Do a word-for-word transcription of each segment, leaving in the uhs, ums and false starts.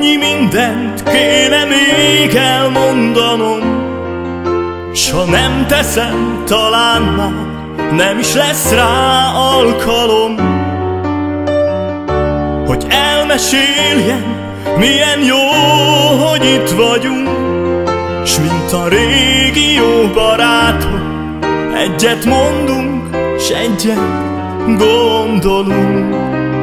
Annyi mindent kéne még elmondanom, s ha nem teszem, talán már nem is lesz rá alkalom, hogy elmeséljem, milyen jó, hogy itt vagyunk, s mint a régi jó barátok, egyet mondunk, s egyet gondolunk.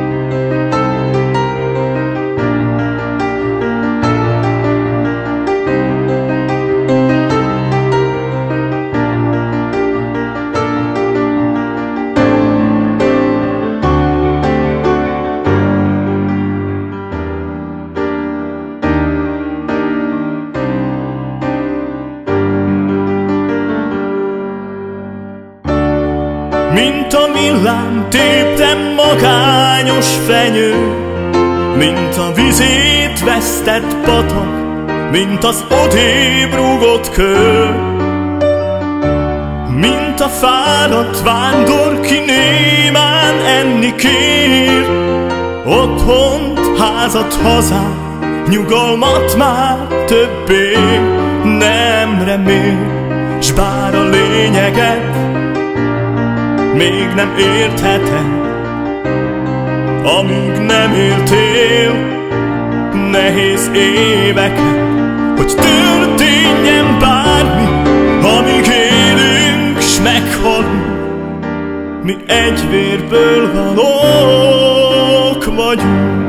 Mint a villám téptem magányos fenyő, mint a vizét vesztett patak, mint az odébb rúgott kő, mint a fáradt vándor, ki némán enni kér, otthont, házat, hazát, nyugalmat már többé nem remél, s bár a lényeget még nem értheted, amíg nem éltél nehéz éveket, hogy történjen bármi, amíg élünk s meghalunk, mi egy vérből valók vagyunk.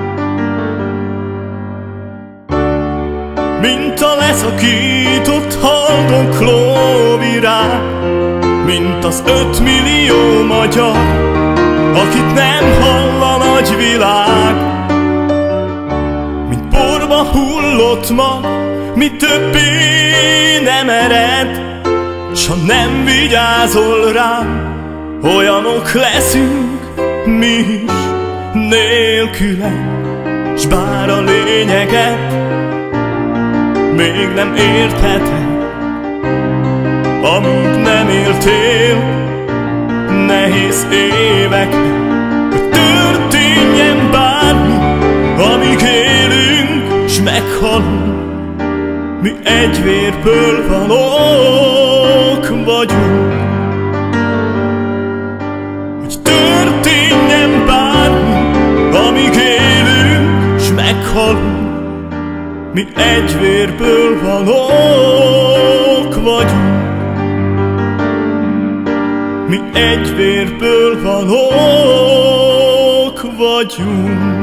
Mint a leszakított haldokló virág, mint az ötmillió magyar, akit nem hall a nagy világ, mint porba hullott mag, mi többé nem ered, s ha nem vigyázol rám, olyanok leszünk mi is nélküle, s bár a lényeget még nem értheted, amíg nem éltél nehéz éveknek, hogy történjen bármi, amíg élünk s meghalunk, mi egy vérből valók vagyunk. Hogy történjen bármi, amíg élünk s meghalunk, mi egy vérből valók vagyunk. Mi egy vérből valók vagyunk.